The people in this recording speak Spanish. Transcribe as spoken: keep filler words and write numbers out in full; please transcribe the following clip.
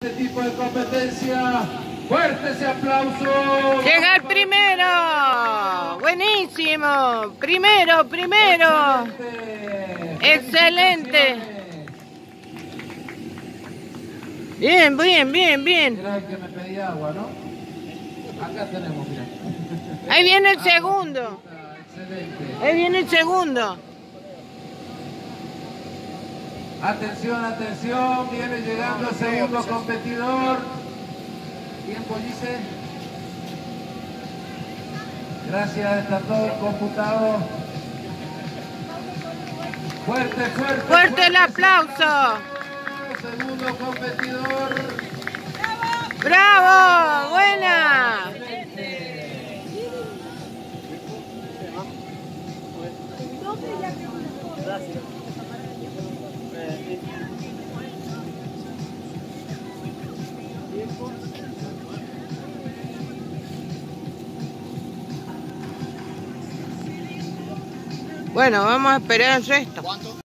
Este tipo de competencia, fuerte ese aplauso. Llega el primero, buenísimo, primero, primero, excelente, bien, bien, bien, bien. Era el que me pedía agua, ¿no? Acá tenemos, mira. Ahí viene el segundo, Excelente. ahí viene el segundo. Atención, atención, viene llegando el segundo competidor. Tiempo, Gise. Gracias, está todo computado. Fuerte, fuerte. Fuerte el aplauso. Segundo competidor. ¡Bravo! ¡Buena! Bueno, vamos a esperar el resto.